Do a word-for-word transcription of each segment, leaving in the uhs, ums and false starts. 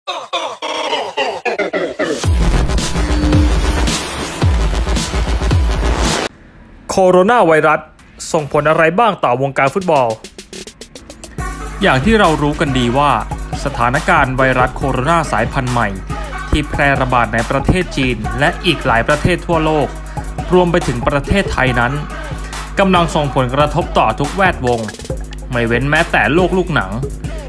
โคโรนาไวรัสส่งผลอะไรบ้างต่อวงการฟุตบอลอย่างที่เรารู้กันดีว่าสถานการณ์ไวรัสโคโรนาสายพันธุ์ใหม่ที่แพร่ระบาดในประเทศจีนและอีกหลายประเทศทั่วโลกรวมไปถึงประเทศไทยนั้นกำลังส่งผลกระทบต่อทุกแวดวงไม่เว้นแม้แต่โลกลูกหนัง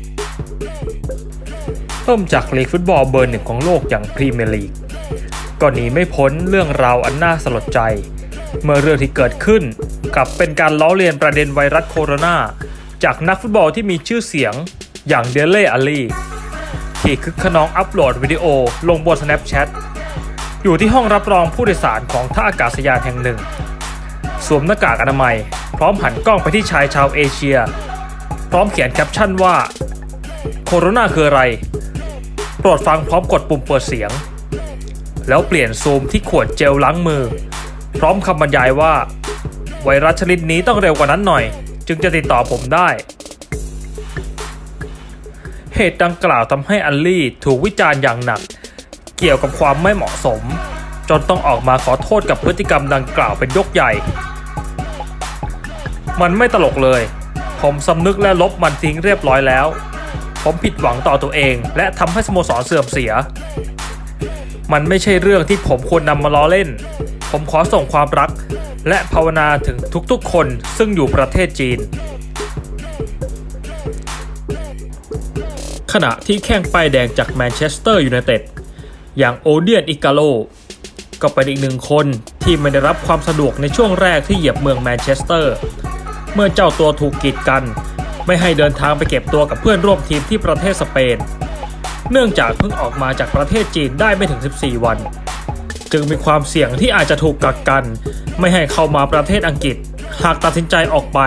เริ่มจากลีกฟุตบอลเบอร์หนึ่งของโลกอย่างพรีเมียร์ลีกก็หนีไม่พ้นเรื่องราวอันน่าสลดใจเมื่อเรื่องที่เกิดขึ้นกลับเป็นการล้อเลียนประเด็นไวรัสโคโรนาจากนักฟุตบอลที่มีชื่อเสียงอย่างเดเล่อาลีที่คึกขนองอัปโหลดวิดีโอลงบน Snapchat อยู่ที่ห้องรับรองผู้โดยสารของท่าอากาศยานแห่งหนึ่งสวมหน้ากากอนามัยพร้อมหันกล้องไปที่ชายชาวเอเชียพร้อมเขียนแคปชั่นว่าโคโรนาคืออะไรโปรดฟังพร้อมกดปุ่มเปิดเสียงแล้วเปลี่ยนซูมที่ขวดเจลล้างมือพร้อมคำบรรยายว่าไวรัสชนิดนี้ต้องเร็วกว่านั้นหน่อยจึงจะติดต่อผมได้เหตุดังกล่าวทำให้อัลลี่ถูกวิจารณ์อย่างหนักเกี่ยวกับความไม่เหมาะสมจนต้องออกมาขอโทษกับพฤติกรรมดังกล่าวเป็นยกใหญ่มันไม่ตลกเลยผมสำนึกและลบมันทิ้งเรียบร้อยแล้วผมผิดหวังต่อตัวเองและทำให้สโมสรเสื่อมเสียมันไม่ใช่เรื่องที่ผมควรนำมาล้อเล่นผมขอส่งความรักและภาวนาถึงทุกๆคนซึ่งอยู่ประเทศจีนขณะที่แข้งป้ายแดงจากแมนเชสเตอร์ยูไนเต็ดอย่างโอเดียนอิกาโลก็เป็นอีกหนึ่งคนที่ไม่ได้รับความสะดวกในช่วงแรกที่เหยียบเมืองแมนเชสเตอร์เมื่อเจ้าตัวถูกกีดกันไม่ให้เดินทางไปเก็บตัวกับเพื่อนร่วมทีมที่ประเทศสเปนเนื่องจากเพิ่งออกมาจากประเทศจีนได้ไม่ถึงสิบสี่วันจึงมีความเสี่ยงที่อาจจะถูกกักกันไม่ให้เข้ามาประเทศอังกฤษหากตัดสินใจออกไป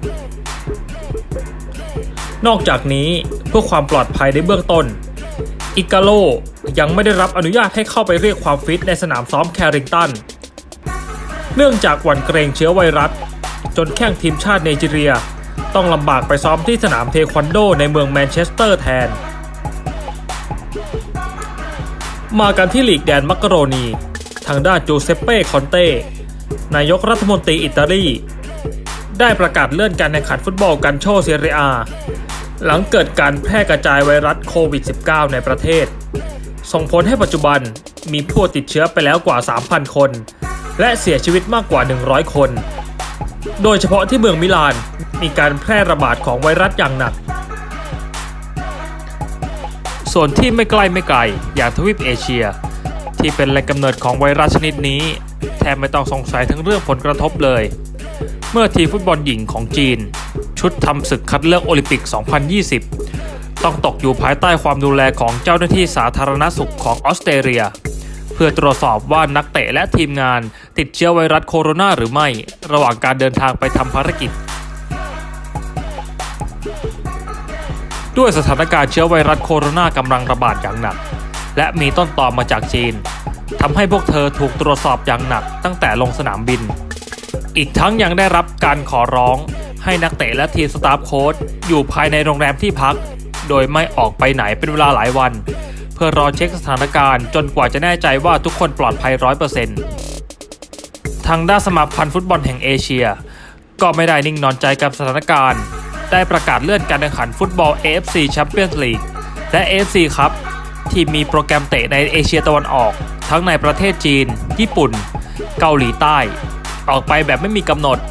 นอกจากนี้เพื่อความปลอดภัยในเบื้องต้นอิกาโลยังไม่ได้รับอนุญาตให้เข้าไปเรียกความฟิตในสนามซ้อมแคริงตันเนื่องจากหวั่นเกรงเชื้อไวรัสจนแข้งทีมชาติไนจีเรียต้องลำบากไปซ้อมที่สนามเทควันโดในเมืองแมนเชสเตอร์แทนมากันที่ลีกแดนมักกะโรนีทางด้านจูเซปเป้คอนเต้นายกรัฐมนตรีอิตาลีได้ประกาศเลื่อนการแข่งขันฟุตบอลกันโชเซเรียหลังเกิดการแพร่กระจายไวรัสโควิด สิบเก้า ในประเทศส่งผลให้ปัจจุบันมีผู้ติดเชื้อไปแล้วกว่า สามพัน คนและเสียชีวิตมากกว่าหนึ่งร้อยคนโดยเฉพาะที่เมืองมิลานมีการแพร่ระบาดของไวรัสอย่างหนักส่วนที่ไม่ใกล้ไม่ไกลอย่างทวีปเอเชียที่เป็นแหล่งกำเนิดของไวรัสชนิดนี้แทบไม่ต้องสงสัยถึงเรื่องผลกระทบเลยเมื่อทีมฟุตบอลหญิงของจีนชุดทำศึกคัดเลือกโอลิมปิก สองพันยี่สิบ ต้องตกอยู่ภายใต้ความดูแลของเจ้าหน้าที่สาธารณสุขของออสเตรเลียเพื่อตรวจสอบว่านักเตะและทีมงานติดเชื้อไวรัสโคโรนาหรือไม่ระหว่างการเดินทางไปทำภารกิจด้วยสถานการณ์เชื้อไวรัสโคโรนากำลังระบาดอย่างหนักและมีต้นตอมาจากจีนทำให้พวกเธอถูกตรวจสอบอย่างหนักตั้งแต่ลงสนามบินอีกทั้งยังได้รับการขอร้องให้นักเตะและทีมสตาฟโค้ชอยู่ภายในโรงแรมที่พักโดยไม่ออกไปไหนเป็นเวลาหลายวันเพื่อรอเช็คสถานการณ์จนกว่าจะแน่ใจว่าทุกคนปลอดภัย ร้อยเปอร์เซ็นต์ ทางด้านสมาพันธ์ฟุตบอลแห่งเอเชียก็ไม่ได้นิ่งนอนใจกับสถานการณ์ได้ประกาศเลื่อนการแข่งขันฟุตบอล เอ เอฟ ซี Champions League และ เอ เอฟ ซี Cup ที่มีโปรแกรมเตะในเอเชียตะวันออกทั้งในประเทศจีนญี่ปุ่นเกาหลีใต้ออกไปแบบไม่มีกำหนด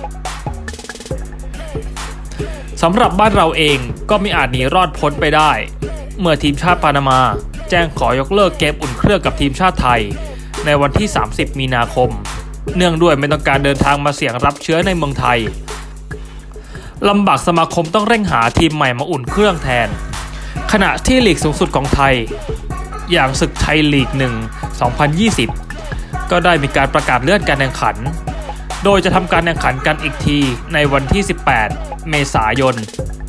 สำหรับบ้านเราเองก็ไม่อาจหนีรอดพ้นไปได้เมื่อทีมชาติปานามาแจ้งขอยกเลิกเกมอุ่นเครื่องกับทีมชาติไทยในวันที่สามสิบมีนาคมเนื่องด้วยไม่ต้องการเดินทางมาเสี่ยงรับเชื้อในเมืองไทยลำบากสมาคมต้องเร่งหาทีมใหม่มาอุ่นเครื่องแทนขณะที่ลีกสูงสุดของไทยอย่างศึกไทยลีกหนึ่ง สองพันยี่สิบก็ได้มีการประกาศเลื่อนการแข่งขันโดยจะทำการแข่งขันกันอีกทีในวันที่สิบแปดเมษายน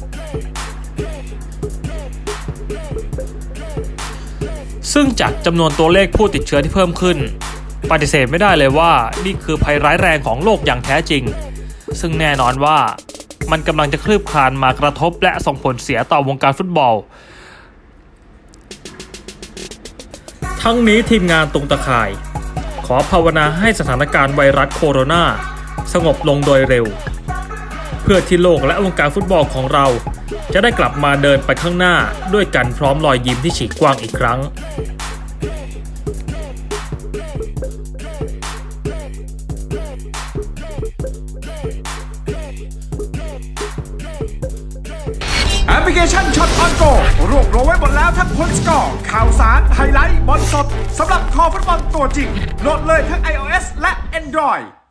ซึ่งจากจำนวนตัวเลขผู้ติดเชื้อที่เพิ่มขึ้นปฏิเสธไม่ได้เลยว่านี่คือภัยร้ายแรงของโลกอย่างแท้จริงซึ่งแน่นอนว่ามันกำลังจะคลืบคลานมากระทบและส่งผลเสียต่อวงการฟุตบอลทั้งนี้ทีมงานตุงตะข่ายขอภาวนาให้สถานการณ์ไวรัสโคโรนาสงบลงโดยเร็วเพื่อที่โลกและวงการฟุตบอลของเราจะได้กลับมาเดินไปข้างหน้าด้วยกันพร้อมรอยยิ้มที่ฉีกกว้างอีกครั้งแอปพลิเคชันช็อตออนโกรวบรวมไว้หมดแล้วทั้งผลสกอร์ข่าวสารไฮไลท์บอลสดสำหรับคอฟุตบอลตัวจริงโหลดเลยทั้ง ไอ โอ เอส และ Android